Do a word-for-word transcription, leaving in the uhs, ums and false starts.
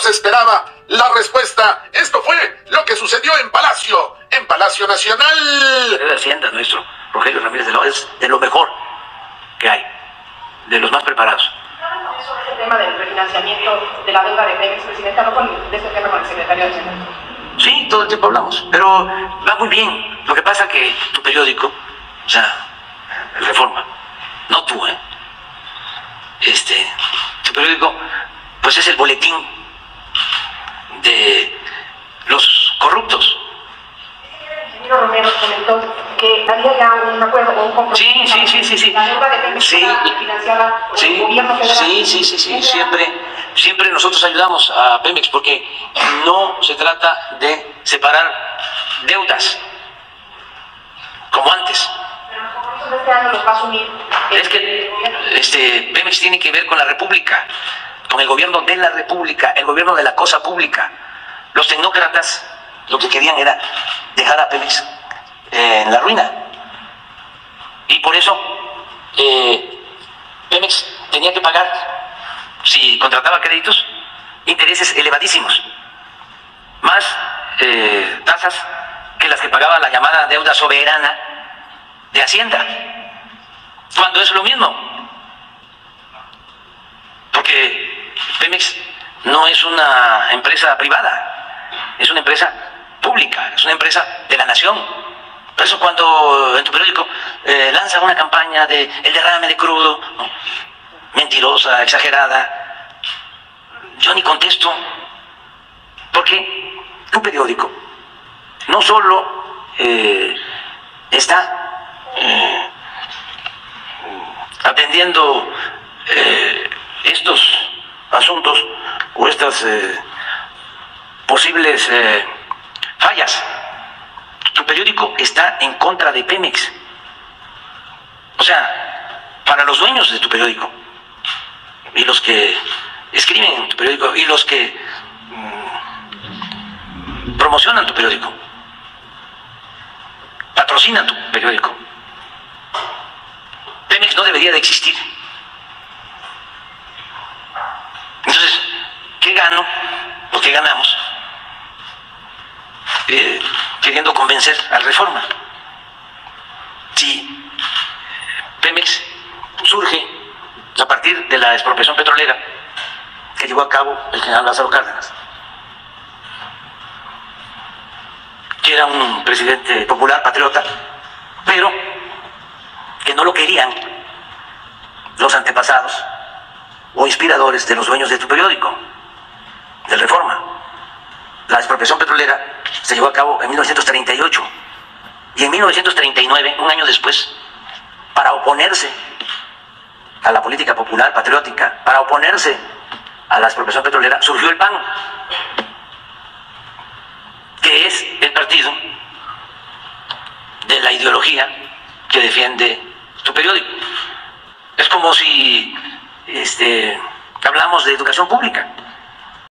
se esperaba la respuesta. Esto fue lo que sucedió en Palacio, en Palacio Nacional. De Hacienda nuestro, Rogelio Ramírez de la O, es de lo mejor que hay, de los más preparados. Eso es el tema del refinanciamiento de la deuda de Pemex, presidenta, no con de ese tema con el secretario de Hacienda. Sí, todo el tiempo hablamos, pero va muy bien. Lo que pasa que tu periódico, o sea, Reforma, no tú, ¿eh? Este, tu periódico, pues es el boletín de los corruptos. El ingeniero Romero comentó que había ya un acuerdo o un compromiso. Sí, sí, sí, sí, sí. La deuda de Pemex Sí, financiada por sí, el gobierno federal. sí, sí, sí, sí, siempre, siempre nosotros ayudamos a Pemex porque no se trata de separar deudas como antes. Pero los compromisos de este año los va a asumir. Es que este, Pemex tiene que ver con la República, con el gobierno de la República, el gobierno de la cosa pública. Los tecnócratas lo que querían era dejar a Pemex eh, en la ruina. Y por eso eh, Pemex tenía que pagar, si contrataba créditos, intereses elevadísimos, más eh, tasas que las que pagaba la llamada deuda soberana de Hacienda, cuando es lo mismo, porque Pemex no es una empresa privada, es una empresa pública, es una empresa de la nación. Por eso cuando en tu periódico eh, lanza una campaña de el derrame de crudo, ¿no?, mentirosa, exagerada, yo ni contesto, porque un periódico no solo eh, está eh, atendiendo eh, estos asuntos o estas eh, posibles eh, fallas. Tu periódico está en contra de Pemex. O sea, para los dueños de tu periódico y los que escriben en tu periódico y los que mmm, promocionan tu periódico, patrocinan tu periódico, Pemex no debería de existir. Entonces, ¿qué gano? ¿O qué ganamos? Eh, queriendo convencer al Reforma. Si Pemex surge a partir de la expropiación petrolera que llevó a cabo el general Lázaro Cárdenas, que era un presidente popular, patriota, pero que no lo querían los antepasados o inspiradores de los dueños de tu periódico, del Reforma. La expropiación petrolera se llevó a cabo en mil novecientos treinta y ocho y en mil novecientos treinta y nueve, un año después, para oponerse a la política popular patriótica, para oponerse a la expropiación petrolera, surgió el P A N, que es el partido de la ideología que defiende tu periódico. Es como si este, hablamos de educación pública.